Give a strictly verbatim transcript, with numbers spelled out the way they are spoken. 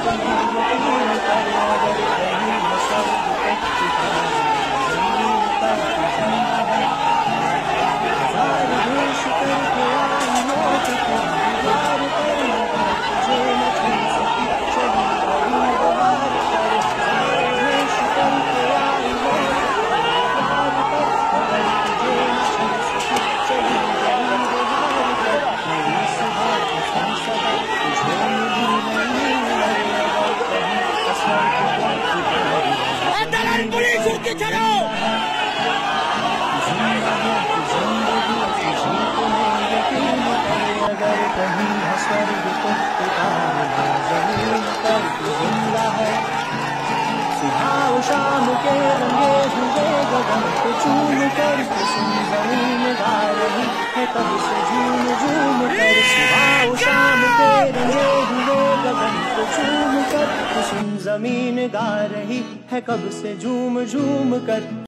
شام کے رنگے ہوئے گگن کو چوم کر کسم زمین گا رہی ہے کب سے جھوم جھوم کر صبح و شام کے رنگے ہوئے گگن کو چوم کر کسم زمین گا رہی ہے کب سے جھوم جھوم کر